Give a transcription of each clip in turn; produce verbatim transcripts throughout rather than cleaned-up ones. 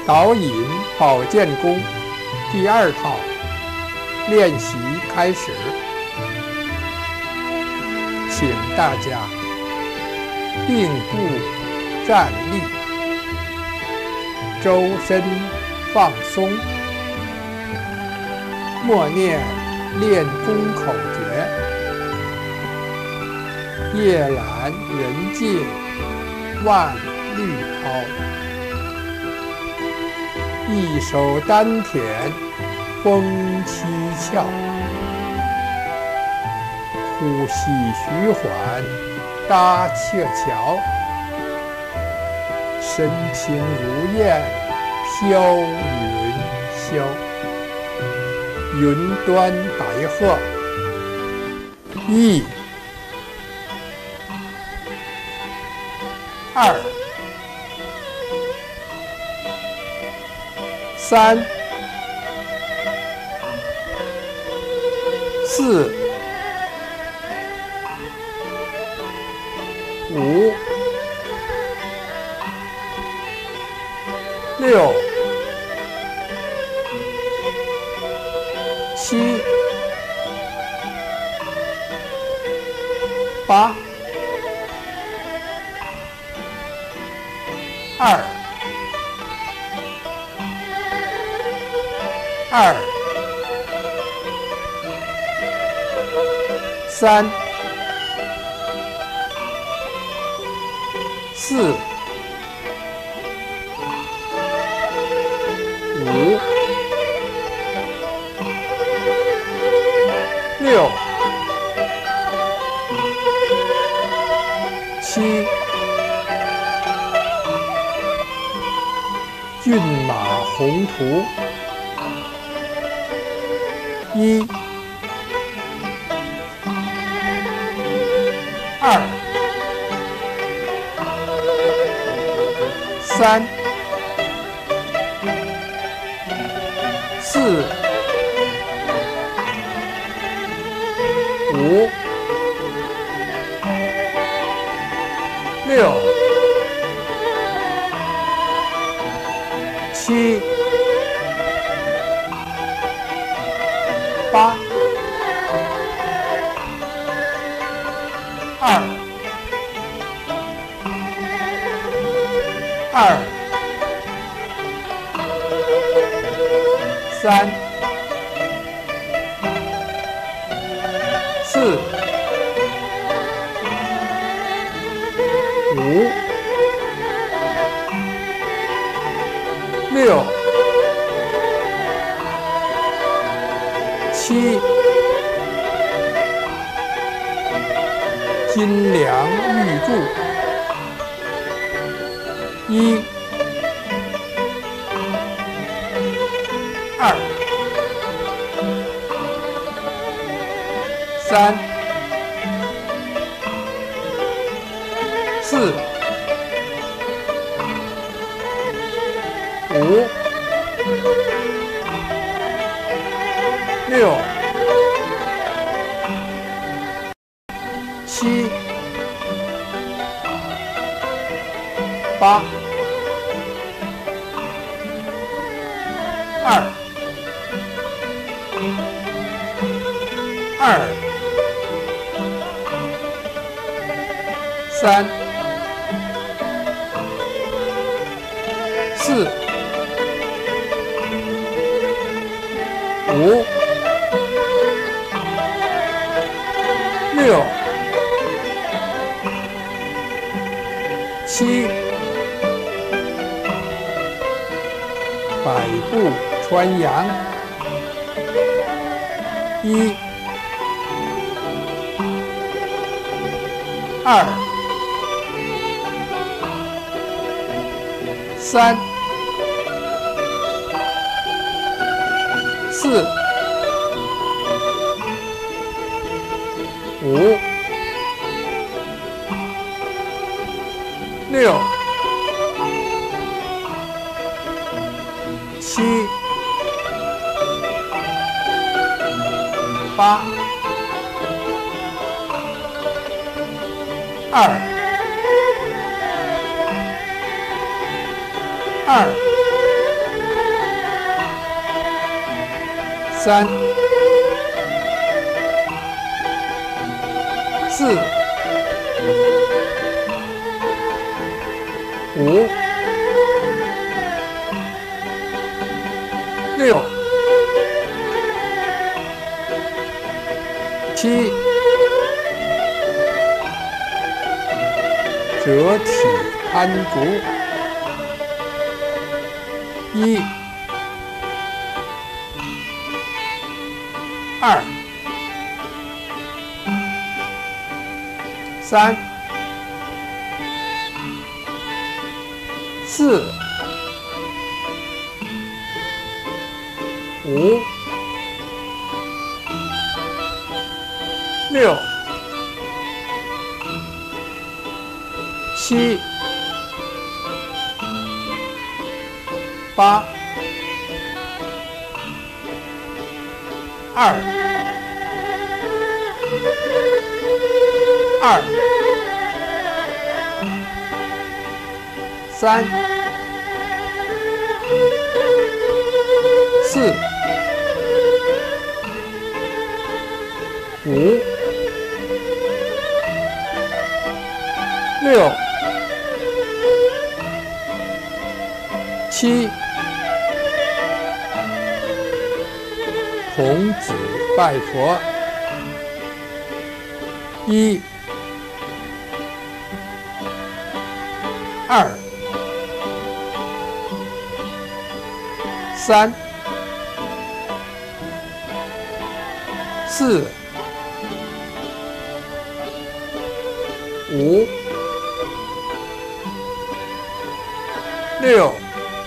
导引保健功第二套练习开始，请大家并步站立，周身放松，默念练功口诀：夜阑人静万虑抛，一手丹田风七窍，呼吸徐缓搭鹊桥，身轻如燕飘云霄，云端白鹤。一、二、三、四、五、六、七、八、二、二、三、四、五、六、七。骏马宏图。一、二、三、四、五、六、七、八、二、二、三、四、五、六、七。金梁玉柱。一、二、三、四、五、六、七、八、二、二、三、四、五、六、七。百步穿杨。一、二、三、四、五、六、七、八、二、二、 三、四、五、六、七，折体安足。一、二、三、四、五、六、七、八、二、二、三、四、五、六、七。孔子拜佛。一、二、三、四、五、六、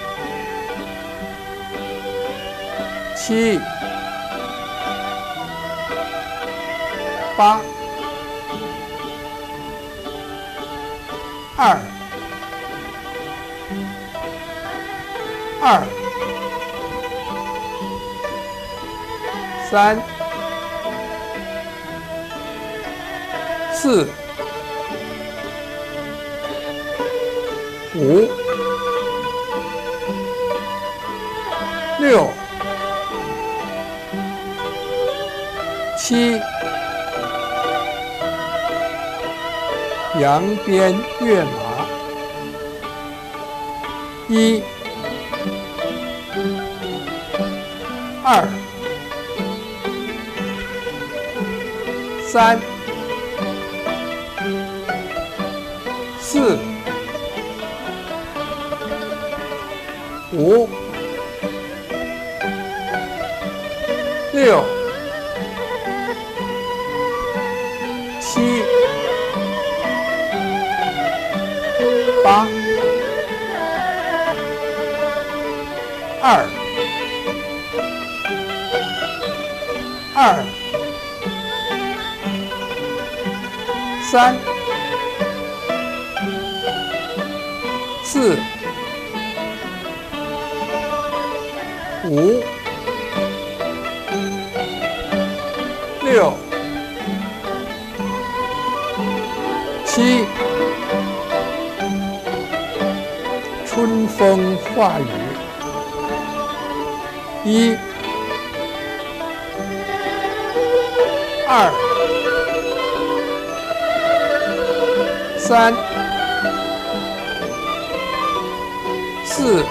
七、八、二、二、三、四、五、六、七。扬鞭跃马。一、二、三、四、五、六、七、八、二、二、三、四、五、六、七。春风化雨。一、二、三、四、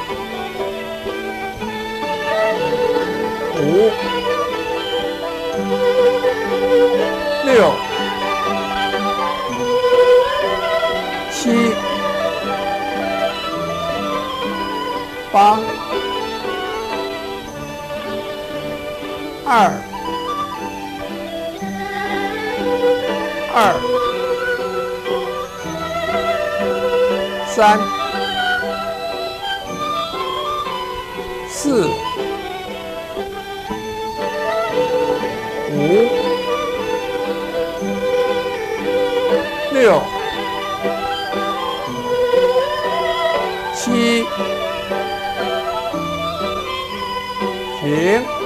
五、六、七、八、二、二、三、四、五、六、七。停。